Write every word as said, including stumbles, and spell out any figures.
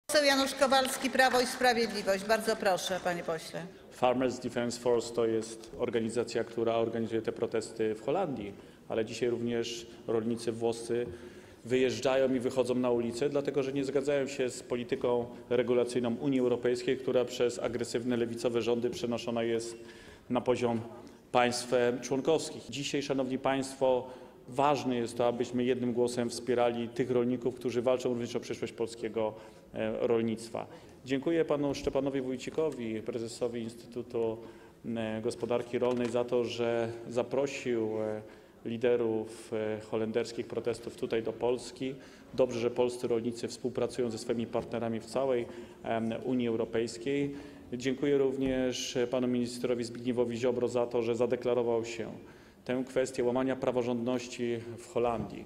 Poseł Janusz Kowalski, Prawo i Sprawiedliwość. Bardzo proszę, panie pośle. Farmers Defence Force to jest organizacja, która organizuje te protesty w Holandii, ale dzisiaj również rolnicy włoscy wyjeżdżają i wychodzą na ulicę, dlatego że nie zgadzają się z polityką regulacyjną Unii Europejskiej, która przez agresywne lewicowe rządy przenoszona jest na poziom państw członkowskich. Dzisiaj, szanowni państwo, ważne jest to, abyśmy jednym głosem wspierali tych rolników, którzy walczą również o przyszłość polskiego rolnictwa. Dziękuję panu Szczepanowi Wójcikowi, prezesowi Instytutu Gospodarki Rolnej, za to, że zaprosił liderów holenderskich protestów tutaj do Polski. Dobrze, że polscy rolnicy współpracują ze swoimi partnerami w całej Unii Europejskiej. Dziękuję również panu ministrowi Zbigniewowi Ziobro za to, że zadeklarował się tę kwestię łamania praworządności w Holandii.